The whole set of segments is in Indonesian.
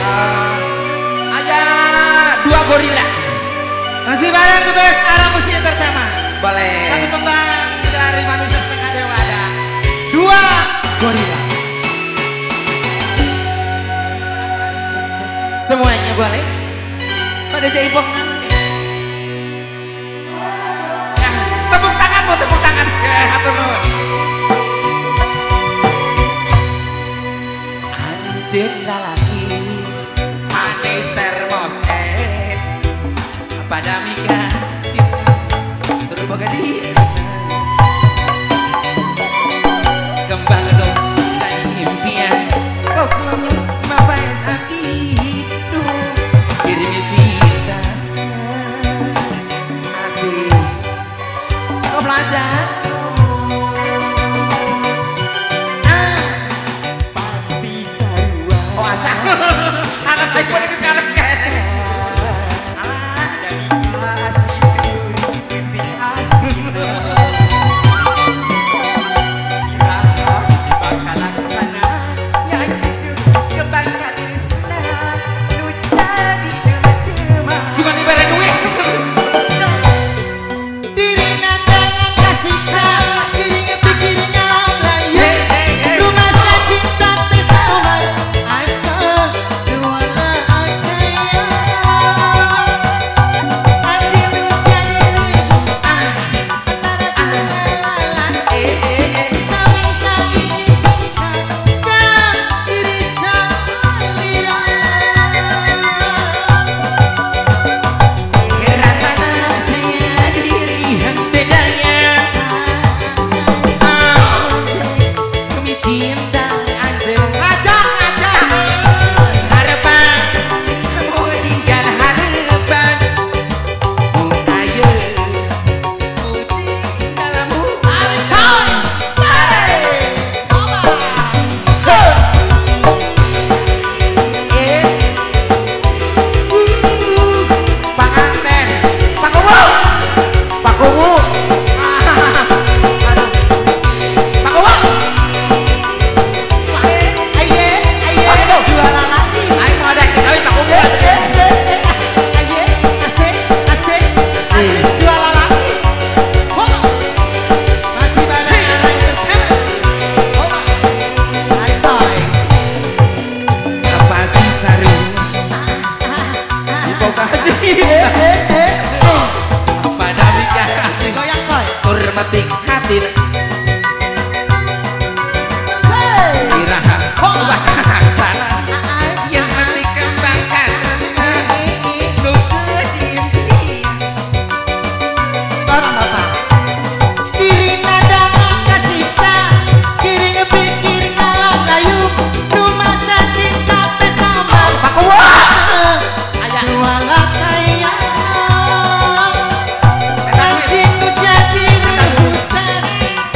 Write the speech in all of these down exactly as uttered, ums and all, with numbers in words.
Aja dua gorila. Masih bareng The Best Arah Musik Entertainment. Boleh. Satu tembang dari Manusia Setengah Dewa ada dua gorila. Semuanya boleh. Pada jaipongan. Nah, tepuk tangan mau tepuk tangan. Ya, atur nuhun. Anjeun lalaki ane termoset pada mika cinta terboga dia kembang gedung dan impian kau selalu mapas hati hidup kirimi cinta asik kau belajar anak saya pun itu sekarang kan juga nih bareng duit Diri nandangan kasih sayang, dirinya pikirnya layu. Rumah cinta tersama asal dua kaya. Anjing lu jadi ah antara dua lalat. Saling-saling cinta dan diri salira. rasanya saya diri bedanya demi cinta anda Ngajak, ngajak. harapan kamu tinggal harapan ku ayo ku tinggalmu Ayo coy, say, coba. Eh, panganten pakuwu pakuwu aduh pakuwu eh, aye, aye, dua lalaki. ayo mau ada dikawin pakuwu Eh, eh, eh, eh, aye, asik, asik, asik, dua lalaki. Coba. Masih bareng Arah Entertainment. Coba. Ayo coy. apa sih saru dibuka Eh, eh, eh, eh. pada mika kasih Goyang coy. hormatik hati Say. iraha ubah sana Ah, ah. yang nanti kembangkan lu sedih Barang bapak. Diri nadangan kasih sayang, kiri ngepikir kalau layu. Rumah cinta bersama pakuwu dua kaya. Anjing lu jadi rebutan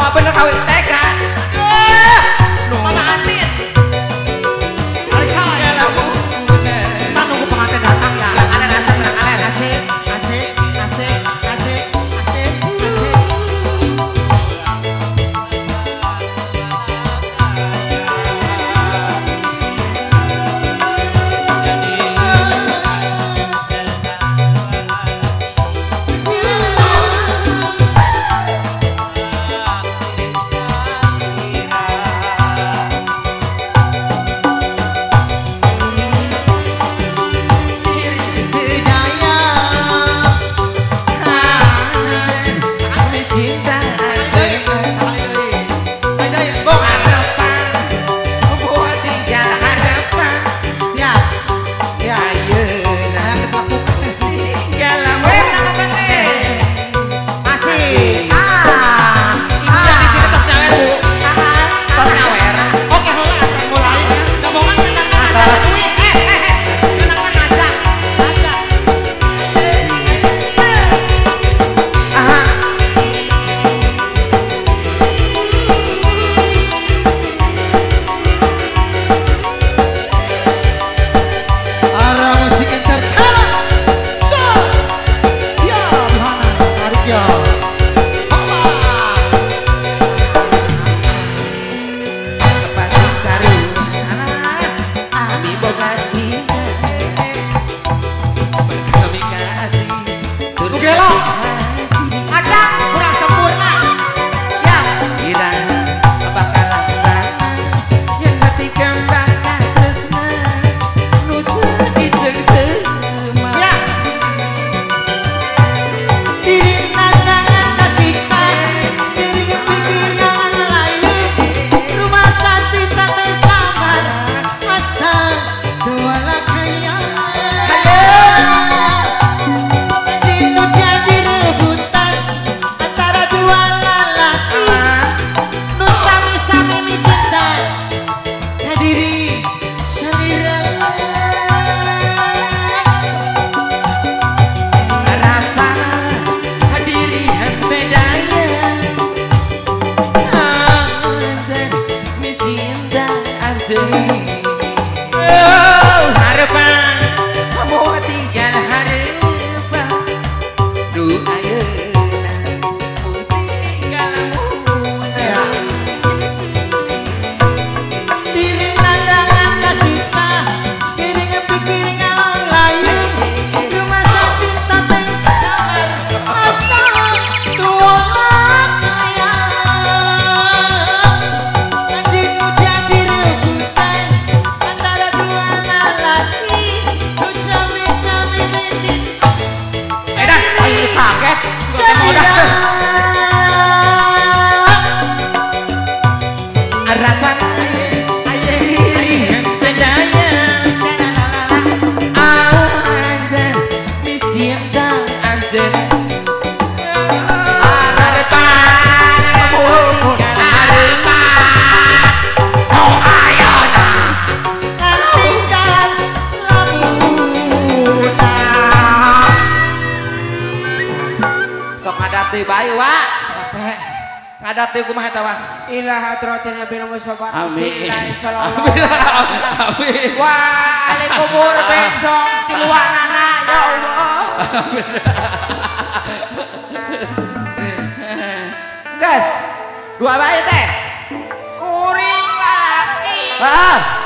Wah bener kawin tega. Mama Antin. Alika. Kita nunggu pengantin datang ya. Kalian datang ya kalian. Asik, asik, asik, asik, asik, asik. Bayu wa capek ngadati kumaha eta wa ila hadratin nabi Mustafa amin amin wa ali kubur bencong di luar nana ya Allah guys dua bayi teh kuring lalaki ah